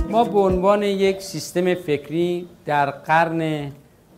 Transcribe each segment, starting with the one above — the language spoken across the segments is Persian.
ما به عنوان یک سیستم فکری در قرن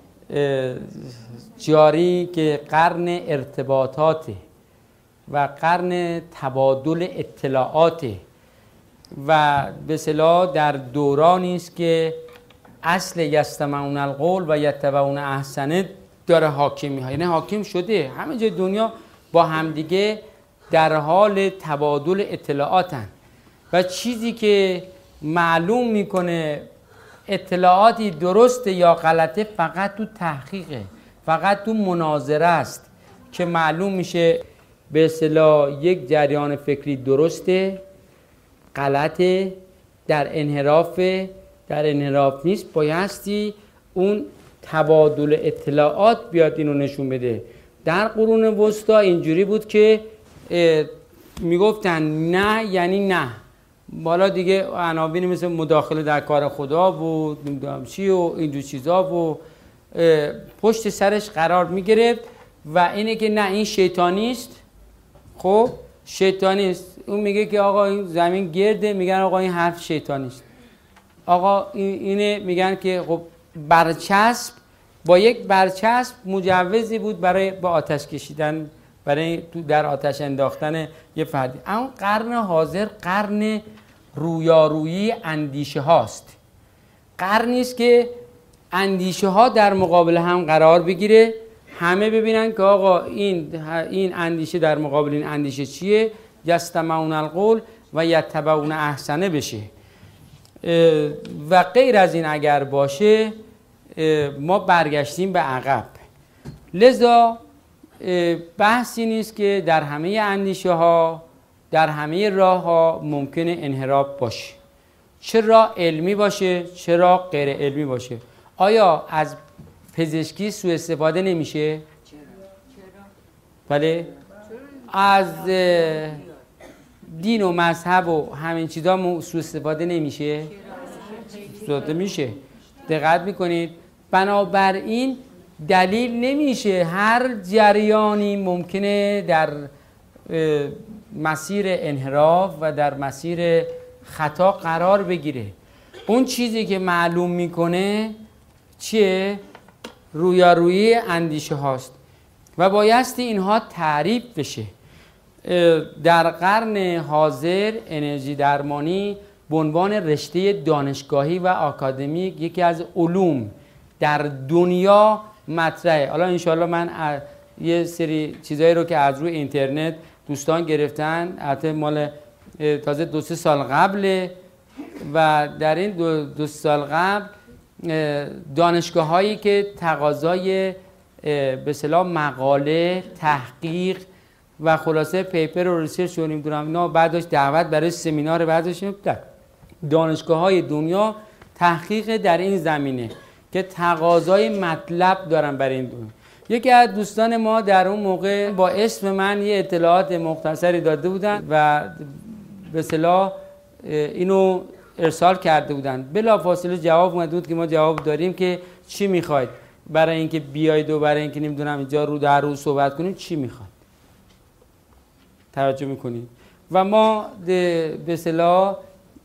جاری که قرن ارتباطاته و قرن تبادل اطلاعاته و به اصطلاح در دورانی است که اصل یستمعون القول و یتبعون احسنه داره حاکم میشه، یعنی حاکم شده همه جای دنیا با همدیگه در حال تبادل اطلاعاتن و چیزی که معلوم میکنه اطلاعاتی درسته یا غلطه فقط تو تحقیقه، فقط تو مناظره است که معلوم میشه به اصطلاح یک جریان فکری درسته، غلطه، در انحراف نیست. بایستی اون تبادل اطلاعات بیاد اینو نشون بده. در قرون وسطا اینجوری بود که میگفتن نه یعنی نه، بالا دیگه عناوینی مثل مداخله در کار خدا و نمیدونم چی و اینجور چیزا و پشت سرش قرار میگرفت و اینه که نه این شیطانیست. خب شیطانیست، اون میگه که آقا این زمین گرده، میگن آقا این حرف شیطانیست. آقا اینه میگن که خب برچسب، با یک برچسب مجوزی بود برای با آتش کشیدن، برای در آتش انداختن یه فردی. اما قرن حاضر قرن رویارویی اندیشه هاست، قرنی است که اندیشه ها در مقابل هم قرار بگیره، همه ببینن که آقا این اندیشه در مقابل این اندیشه چیه، یستمعون القول و یتبعون احسنه بشه و غیر از این اگر باشه ما برگشتیم به عقب. لذا بحثی نیست که در همه اندیشه ها، در همه راه ها ممکنه انحراف باشه، چه راه علمی باشه چه راه غیر علمی باشه. آیا از پزشکی سوء استفاده نمیشه؟ بله. از دین و مذهب و همین چیزا سوء استفاده نمیشه؟ استفاده میشه. دقت میکنید؟ بنابراین دلیل نمیشه هر جریانی ممکنه در مسیر انحراف و در مسیر خطا قرار بگیره. اون چیزی که معلوم میکنه چیه؟ رویارویی اندیشه هاست و بایستی اینها تعریف بشه. در قرن حاضر انرژی درمانی به عنوان رشته دانشگاهی و آکادمیک یکی از علوم در دنیا مطرحه. حالا انشالله من یه سری چیزایی رو که از روی اینترنت دوستان گرفتن، البته مال تازه 2-3 سال قبله و در این 2 سال قبل دانشگاه هایی که تقاضای به اصطلاح مقاله، تحقیق و خلاصه پیپر و ریسرچ رو نمیدونم اینا بعدش دعوت برای سمینار بعدش دانشگاه های دنیا تحقیق در این زمینه که تقاضای مطلب دارن برای این دنیا. یکی از دوستان ما در اون موقع با اسم من یه اطلاعات مختصری داده بودن و به اصطلاح اینو ارسال کرده بودن. بلافاصله جواب اومد بود که ما جواب داریم که چی میخواید برای اینکه بیاید و برای اینکه نمیدونم اینجا رو در رو صحبت کنیم چی میخواید. توجه میکنید؟ و ما به اصطلاح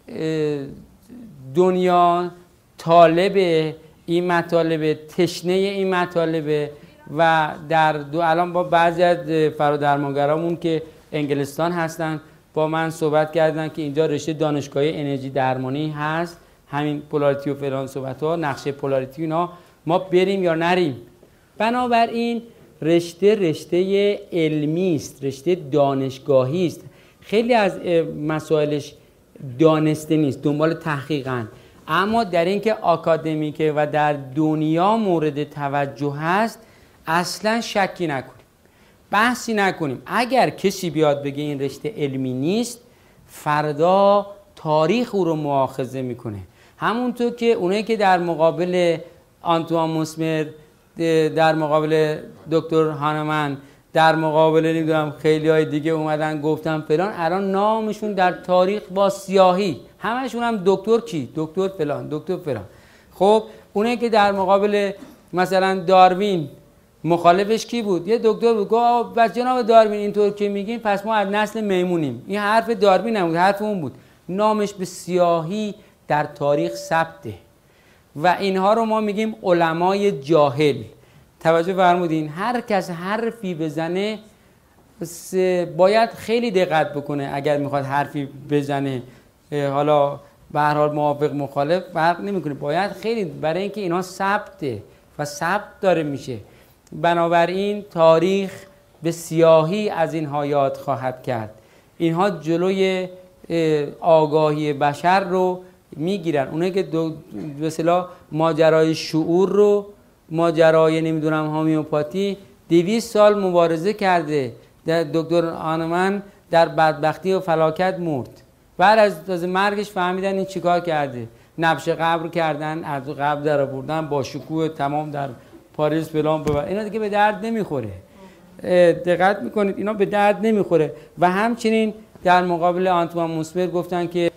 دنیا طالب این مطالب، تشنه این مطالب و در الان با بعضی از فرادرمانگرامون که انگلستان هستن با من صحبت کردن که اینجا رشته دانشگاهی انرژی درمانی هست، همین پولاریتی و فلان صحبت ها، نقشه پولاریتی اینا، ما بریم یا نریم. بنابراین رشته علمی است، رشته دانشگاهی است، خیلی از مسائلش دانسته نیست، دنبال تحقیقن، اما در اینکه آکادمیکه و در دنیا مورد توجه هست اصلا شکی نکنیم، بحثی نکنیم. اگر کسی بیاد بگه این رشته علمی نیست، فردا تاریخ او رو مؤاخذه میکنه. همونطور که اونایی که در مقابل آنتوان موسمر، در مقابل دکتر هانمن، در مقابل نمیدونم خیلی های دیگه اومدن گفتن فلان، الان نامشون در تاریخ با سیاهی، همشون هم دکتر کی؟ دکتر فلان، دکتر فلان. خب اونایی که در مقابل مثلا داروین مخالفش کی بود؟ یه دکتر بود گفت بس جناب داروین اینطور که میگین پس ما از نسل میمونیم. این حرف داروین نبود، حرف اون بود. نامش به سیاهی در تاریخ ثبته و اینها رو ما میگیم علمای جاهل. توجه فرمودین؟ هر کس حرفی بزنه باید خیلی دقت بکنه اگر میخواد حرفی بزنه، حالا به هر حال موافق مخالف فرق نمیکنه، باید خیلی، برای اینکه اینا ثبته و ثبت داره میشه. بنابراین تاریخ به سیاهی از اینها یاد خواهد کرد. اینها جلوی آگاهی بشر رو میگیرن. اونایی که به اصطلاح ماجرای شعور رو، ماجرای نمیدونم هومیوپاتی 200 سال مبارزه کرده. دکتر آنمن در بدبختی و فلاکت مرد. بعد از مرگش فهمیدن این چیکار کرده، نبش قبر کردن، از قبر در آوردن با شکوه تمام در پاریس فلان ببر. اینا دیگه به درد نمیخوره. دقت میکنید اینا به درد نمیخوره. و همچنین در مقابل آنتوان موسبر گفتن که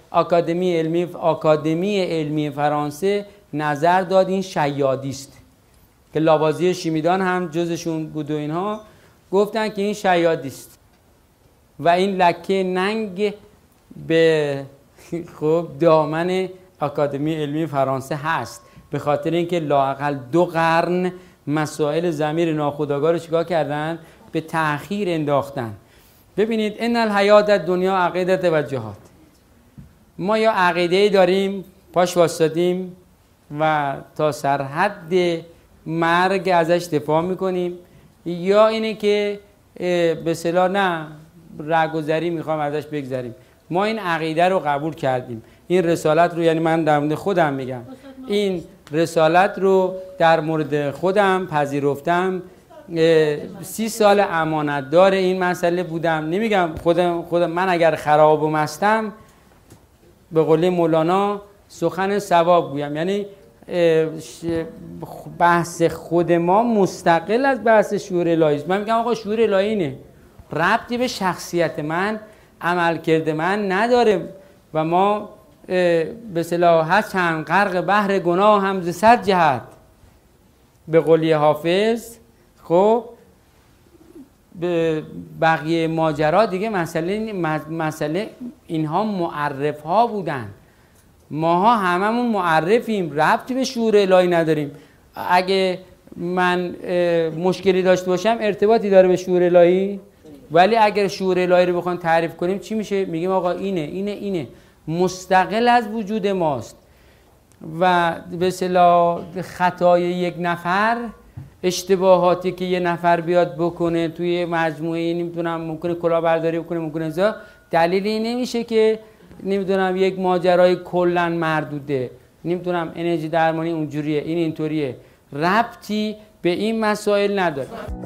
آکادمی علمی فرانسه نظر داد این شیادی است، که لاوازی شیمیدان هم جزشون بود و اینها گفتن که این شیادی است و این لکه ننگ به خب دامن آکادمی علمی فرانسه هست، به خاطر اینکه لااقل 2 قرن مسائل ضمیر ناخودآگاه رو چیکار کردن؟ به تأخیر انداختن. ببینید ان الحیات دنیا عقیدت و جهاد. ما یا عقیده‌ای داریم پاش واسطیم و تا سرحد مرگ ازش دفاع میکنیم، یا اینه که به اصطلاح نه رهگذری میخوام ازش بگذریم. ما این عقیده رو قبول کردیم. این رسالت رو، یعنی من در مورد خودم میگم، این رسالت رو در مورد خودم پذیرفتم. 30 سال امانتدار این مسئله بودم. نمیگم خودم من اگر خراب و مستم به قول مولانا سخن صواب گویم، یعنی بحث خود ما مستقل از بحث شعور الهی است. من میگم آقا شعور الهی اینه، ربطی به شخصیت من، عملکرد من نداره و ما به اصطلاح هست چند غرق بحر گناه هم ز 100 جهت به قولی حافظ. خب بقیه ماجرا دیگه مسئله اینها معرف ها بودن، ماها هممون معرفیم، ربطی به شعور الهی نداریم. اگه من مشکلی داشته باشم ارتباطی داره به شعور الهی؟ ولی اگر شعور الهی رو بخوام تعریف کنیم چی میشه؟ میگیم آقا اینه مستقل از وجود ماست و به اصطلاح خطای یک نفر، اشتباهاتی که یه نفر بیاد بکنه توی مجموعه، نمیدونم ممکنه کلاهبرداری بکنه، ممکنه ازا، دلیلی نمیشه که نمیدونم یک ماجرای کلا مردوده، نمیدونم انرژی درمانی اونجوریه، این اینطوریه، ربطی به این مسائل نداره.